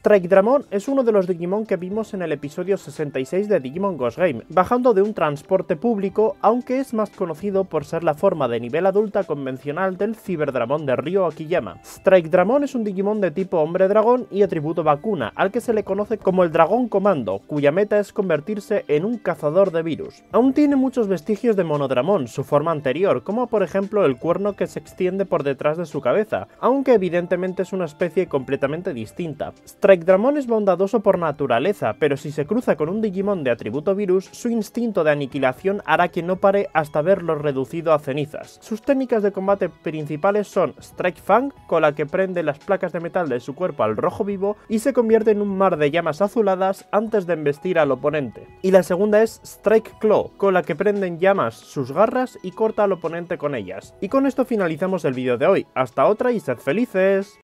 Strike Dramon es uno de los Digimon que vimos en el episodio 66 de Digimon Ghost Game, bajando de un transporte público, aunque es más conocido por ser la forma de nivel adulta convencional del Cyberdramon de Ryo Akiyama. Strike Dramon es un Digimon de tipo hombre dragón y atributo vacuna, al que se le conoce como el Dragón Comando, cuya meta es convertirse en un cazador de virus. Aún tiene muchos vestigios de Monodramon, su forma anterior, como por ejemplo el cuerno que se extiende por detrás de su cabeza, aunque evidentemente es una especie completamente distinta. Strike Dramon es bondadoso por naturaleza, pero si se cruza con un Digimon de atributo virus, su instinto de aniquilación hará que no pare hasta verlo reducido a cenizas. Sus técnicas de combate principales son Strike Fang, con la que prende las placas de metal de su cuerpo al rojo vivo y se convierte en un mar de llamas azuladas antes de embestir al oponente. Y la segunda es Strike Claw, con la que prende en llamas sus garras y corta al oponente con ellas. Y con esto finalizamos el vídeo de hoy. Hasta otra y sed felices.